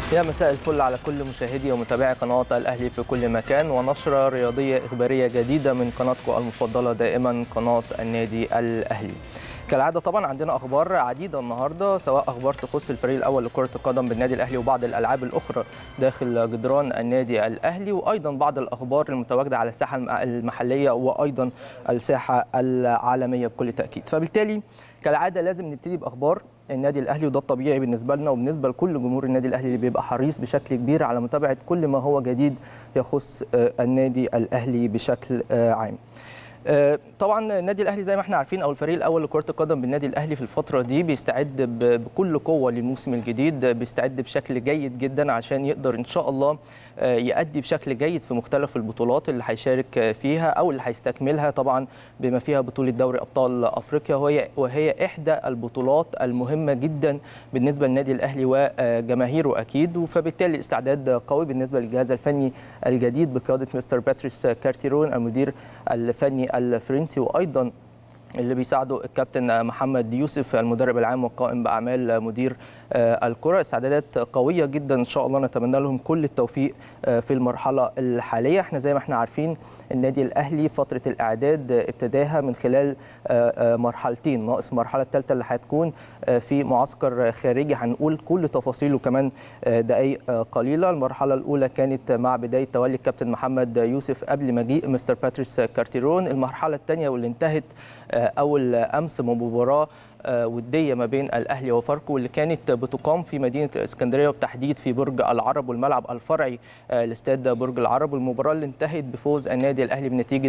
يا مساء الفل على كل مشاهدي ومتابعي قناة الأهلي في كل مكان، ونشرة رياضية إخبارية جديدة من قناتكم المفضلة دائما قناة النادي الأهلي. كالعادة طبعا عندنا أخبار عديدة النهاردة، سواء أخبار تخص الفريق الأول لكرة القدم بالنادي الأهلي وبعض الألعاب الأخرى داخل جدران النادي الأهلي، وأيضا بعض الأخبار المتواجدة على الساحة المحلية وأيضا الساحة العالمية بكل تأكيد. فبالتالي كالعادة لازم نبتدي بأخبار النادي الأهلي، وده الطبيعي بالنسبة لنا وبالنسبة لكل جمهور النادي الأهلي اللي بيبقى حريص بشكل كبير على متابعة كل ما هو جديد يخص النادي الأهلي بشكل عام. طبعا النادي الاهلي زي ما احنا عارفين، او الفريق الاول لكره القدم بالنادي الاهلي في الفتره دي بيستعد بكل قوه للموسم الجديد، بيستعد بشكل جيد جدا عشان يقدر ان شاء الله يؤدي بشكل جيد في مختلف البطولات اللي هيشارك فيها او اللي هيستكملها، طبعا بما فيها بطوله دوري ابطال افريقيا، وهي احدى البطولات المهمه جدا بالنسبه للنادي الاهلي وجماهيره اكيد. فبالتالي استعداد قوي بالنسبه للجهاز الفني الجديد بقياده مستر باتريس كارتيرون المدير الفني الفرنسي، وايضا اللي بيساعده الكابتن محمد يوسف المدرب العام والقائم باعمال مدير الكره. استعدادات قويه جدا ان شاء الله، نتمنى لهم كل التوفيق في المرحله الحاليه. احنا زي ما احنا عارفين النادي الاهلي فتره الاعداد ابتداها من خلال مرحلتين، ناقص المرحله الثالثه اللي هتكون في معسكر خارجي، هنقول كل تفاصيله كمان دقائق قليله. المرحله الاولى كانت مع بدايه تولي الكابتن محمد يوسف قبل مجيء مستر باتريس كارتيرون. المرحله الثانيه واللي انتهت اول امس مباراه وديه ما بين الاهلي وفاركو، واللي كانت بتقام في مدينه الاسكندريه وبالتحديد في برج العرب والملعب الفرعي لاستاد برج العرب. والمباراه اللي انتهت بفوز النادي الاهلي بنتيجه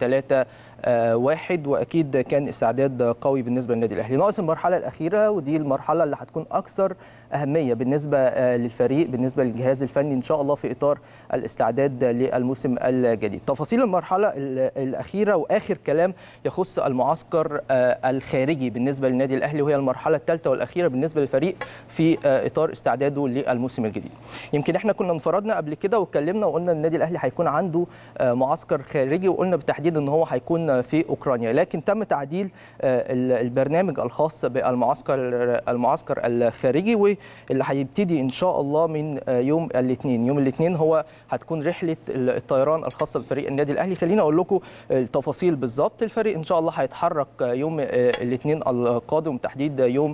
3-1، واكيد كان استعداد قوي بالنسبه للنادي الاهلي. ناقص المرحله الاخيره، ودي المرحله اللي هتكون اكثر اهميه بالنسبه للفريق، بالنسبه للجهاز الفني ان شاء الله في اطار الاستعداد للموسم الجديد. تفاصيل المرحله الاخيره واخر كلام يخص المعسكر الخارجي بالنسبه للنادي الاهلي، وهي المرحله الثالثه والاخيره بالنسبه للفريق في اطار استعداده للموسم الجديد. يمكن احنا كنا انفردنا قبل كده واتكلمنا وقلنا النادي الاهلي هيكون عنده معسكر خارجي، وقلنا بالتحديد ان هو هيكون في اوكرانيا، لكن تم تعديل البرنامج الخاص بالمعسكر الخارجي، واللي هيبتدي ان شاء الله من يوم الاثنين. يوم الاثنين هو هتكون رحله الطيران الخاصه بفريق النادي الاهلي. خليني اقول لكم التفاصيل بالظبط. الفريق ان شاء الله هيتحرك يوم الاثنين القادم، تحديد يوم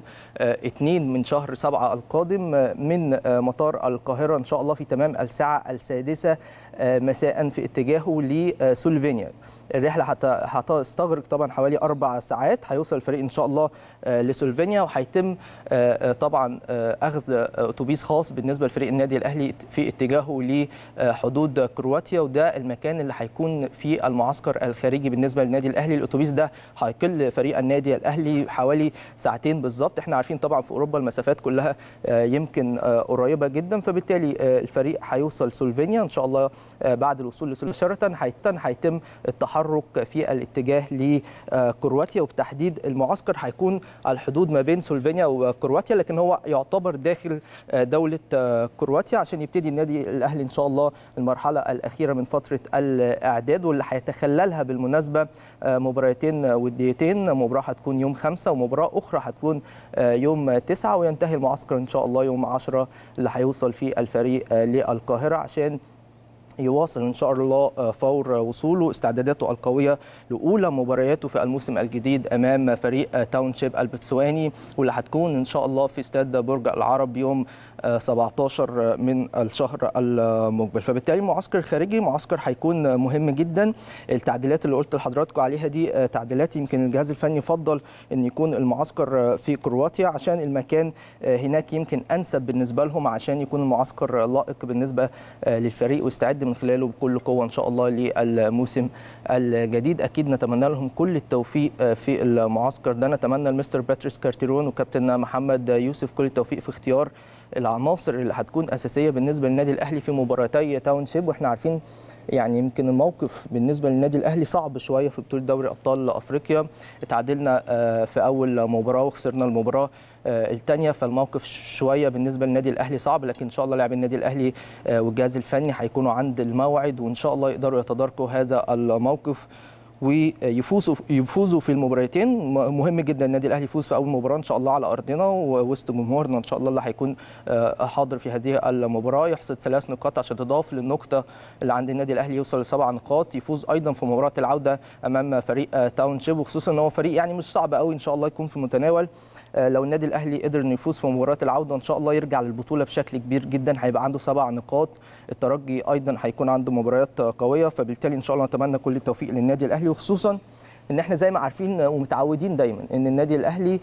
2 من شهر 7 القادم من مطار القاهره ان شاء الله في تمام الساعه 6 مساء في اتجاهه لسلوفينيا. الرحله هتستغرق طبعا حوالي 4 ساعات. هيوصل الفريق ان شاء الله لسلوفينيا، وهيتم طبعا اخذ اتوبيس خاص بالنسبه لفريق النادي الاهلي في اتجاهه لحدود كرواتيا، وده المكان اللي هيكون في المعسكر الخارجي بالنسبه للنادي الاهلي. الاتوبيس ده هيقل فريق النادي الاهلي حوالي ساعتين بالظبط. احنا عارفين طبعا في اوروبا المسافات كلها يمكن قريبه جدا، فبالتالي الفريق هيوصل سلوفينيا ان شاء الله. بعد الوصول لسلوفينيا هيتم التحرك في الاتجاه لكرواتيا، وبالتحديد المعسكر هيكون على الحدود ما بين سلوفينيا وكرواتيا، لكن هو يعتبر داخل دوله كرواتيا عشان يبتدي النادي الاهلي ان شاء الله المرحله الاخيره من فتره الاعداد، واللي هيتخللها بالمناسبه مباراتين وديتين. مباراه هتكون يوم 5 ومباراه اخرى هتكون يوم 9، وينتهي المعسكر ان شاء الله يوم 10 اللي هيوصل فيه الفريق للقاهره عشان يواصل ان شاء الله فور وصوله استعداداته القويه لاولى مبارياته في الموسم الجديد امام فريق تاونشيب البتسواني، واللي هتكون ان شاء الله في استاد برج العرب يوم 17 من الشهر المقبل. فبالتالي المعسكر الخارجي معسكر هيكون مهم جدا. التعديلات اللي قلت لحضراتكم عليها دي تعديلات يمكن الجهاز الفني فضل ان يكون المعسكر في كرواتيا عشان المكان هناك يمكن انسب بالنسبه لهم، عشان يكون المعسكر لائق بالنسبه للفريق ويستعد من خلاله بكل قوه ان شاء الله للموسم الجديد. اكيد نتمنى لهم كل التوفيق في المعسكر ده. نتمنى لمستر باتريس كارتيرون وكابتن محمد يوسف كل التوفيق في اختيار العناصر اللي هتكون اساسيه بالنسبه للنادي الاهلي في مباراتي تاونشيب. واحنا عارفين يعني يمكن الموقف بالنسبه للنادي الاهلي صعب شويه في بطوله دوري ابطال افريقيا. اتعادلنا في اول مباراه وخسرنا المباراه الثانيه، فالموقف شويه بالنسبه للنادي الاهلي صعب، لكن ان شاء الله لاعبي النادي الاهلي والجهاز الفني هيكونوا عند الموعد، وان شاء الله يقدروا يتداركوا هذا الموقف ويفوزوا في المباراتين. مهم جدا النادي الاهلي يفوز في اول مباراه ان شاء الله على ارضنا ووسط جمهورنا ان شاء الله اللي هيكون حاضر في هذه المباراه، يحصد 3 نقاط عشان تضاف للنقطه اللي عند النادي الاهلي يوصل ل7 نقاط، يفوز ايضا في مباراه العوده امام فريق تاونشيب، وخصوصا ان هو فريق يعني مش صعب قوي ان شاء الله يكون في متناول. لو النادي الاهلي قدر انه يفوز في مباراه العوده ان شاء الله يرجع للبطوله بشكل كبير جدا، هيبقى عنده 7 نقاط. الترجي ايضا هيكون عنده مباريات قويه، فبالتالي ان شاء الله نتمنى كل التوفيق للنادي الاهلي، وخصوصا ان احنا زي ما عارفين ومتعودين دايما ان النادي الاهلي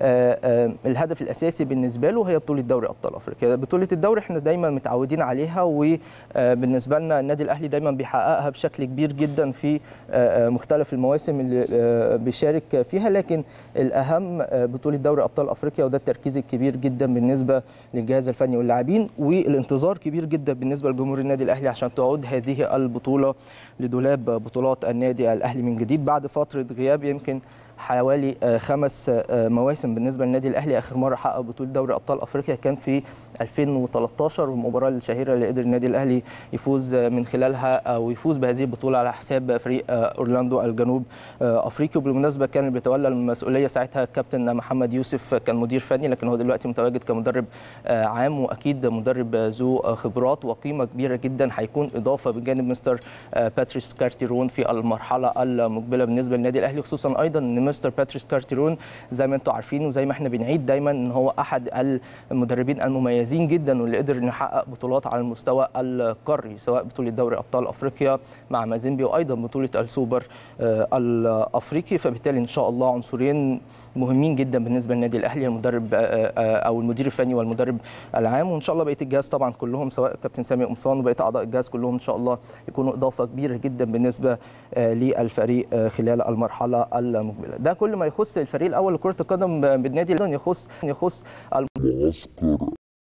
الهدف الاساسي بالنسبه له هي بطوله دوري ابطال افريقيا. بطوله الدوري احنا دايما متعودين عليها، وبالنسبه لنا النادي الاهلي دايما بيحققها بشكل كبير جدا في مختلف المواسم اللي بيشارك فيها، لكن الاهم بطوله دوري ابطال افريقيا، وده التركيز الكبير جدا بالنسبه للجهاز الفني واللاعبين، والانتظار كبير جدا بالنسبه لجمهور النادي الاهلي عشان تعود هذه البطوله لدولاب بطولات النادي الاهلي من جديد بعد فتره غياب يمكن حوالي 5 مواسم بالنسبه للنادي الاهلي. اخر مره حقق بطوله دوري ابطال افريقيا كان في 2013، والمباراه الشهيره اللي قدر النادي الاهلي يفوز من خلالها او يفوز بهذه البطوله على حساب فريق اورلاندو الجنوب افريقي. وبالمناسبه كان اللي بيتولى المسؤوليه ساعتها الكابتن محمد يوسف، كان مدير فني، لكن هو دلوقتي متواجد كمدرب عام، واكيد مدرب ذو خبرات وقيمه كبيره جدا، هيكون اضافه بجانب مستر باتريس كارتيرون في المرحله المقبله بالنسبه للنادي الاهلي، خصوصا ايضا ان مستر باتريس كارتيرون زي ما انتم عارفين وزي ما احنا بنعيد دايما ان هو احد المدربين المميزين جدا واللي قدر انه يحقق بطولات على المستوى القاري، سواء بطوله دوري ابطال افريقيا مع مازيمبي وايضا بطوله السوبر الافريقي. فبالتالي ان شاء الله عنصرين مهمين جدا بالنسبه للنادي الاهلي، المدرب او المدير الفني والمدرب العام، وان شاء الله بقيه الجهاز طبعا كلهم سواء كابتن سامي قمصان وبقيه اعضاء الجهاز كلهم ان شاء الله يكونوا اضافه كبيره جدا بالنسبه للفريق خلال المرحله المقبله. ده كل ما يخص الفريق الاول لكره القدم بالنادي الاهلي. يخص المعسكر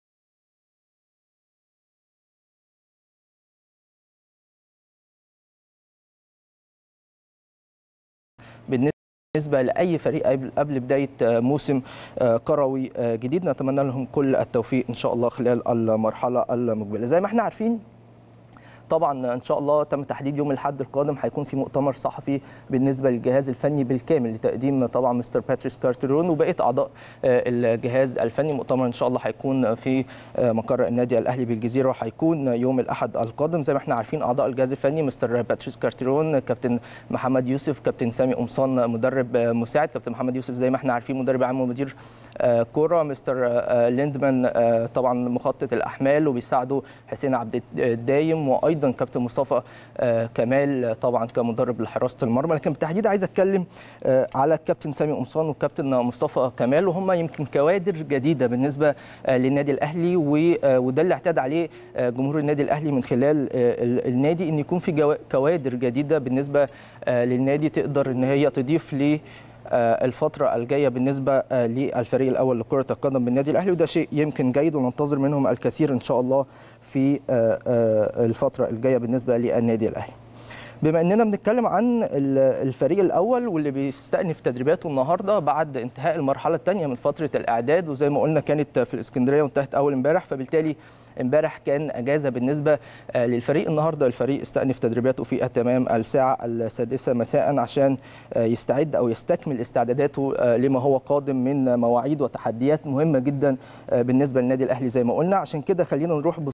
بالنسبه لاي فريق قبل بدايه موسم كروي جديد، نتمنى لهم كل التوفيق ان شاء الله خلال المرحله المقبله. زي ما احنا عارفين طبعا ان شاء الله تم تحديد يوم الاحد القادم هيكون في مؤتمر صحفي بالنسبه للجهاز الفني بالكامل لتقديم طبعا مستر باتريس كارتيرون وبقيه اعضاء الجهاز الفني. مؤتمر ان شاء الله هيكون في مقر النادي الاهلي بالجزيره، وهيكون يوم الاحد القادم. زي ما احنا عارفين اعضاء الجهاز الفني مستر باتريس كارتيرون، كابتن محمد يوسف، كابتن سامي قمصان مدرب مساعد، كابتن محمد يوسف زي ما احنا عارفين مدرب عام ومدير كوره، مستر ليندمان طبعا مخطط الاحمال وبيساعده حسين عبد الدايم، وايضا كابتن مصطفى كمال طبعا كمدرب لحراسه المرمى. لكن بالتحديد عايز اتكلم على الكابتن سامي قمصان والكابتن مصطفى كمال، وهم يمكن كوادر جديده بالنسبه للنادي الاهلي، وده اللي اعتاد عليه جمهور النادي الاهلي من خلال النادي، ان يكون في كوادر جديده بالنسبه للنادي تقدر ان هي تضيف ل الفترة الجاية بالنسبة للفريق الأول لكرة القدم بالنادي الأهلي، وده شيء يمكن جيد وننتظر منهم الكثير إن شاء الله في الفترة الجاية بالنسبة للنادي الأهلي. بما أننا بنتكلم عن الفريق الأول واللي بيستأنف تدريباته النهاردة بعد انتهاء المرحلة الثانية من فترة الإعداد، وزي ما قلنا كانت في الإسكندرية وانتهت أول امبارح، فبالتالي امبارح كان اجازه بالنسبه للفريق. النهارده الفريق استأنف تدريباته في التمام الساعه 6 مساء عشان يستعد او يستكمل استعداداته لما هو قادم من مواعيد وتحديات مهمه جدا بالنسبه للنادي الاهلي زي ما قلنا. عشان كده خلينا نروح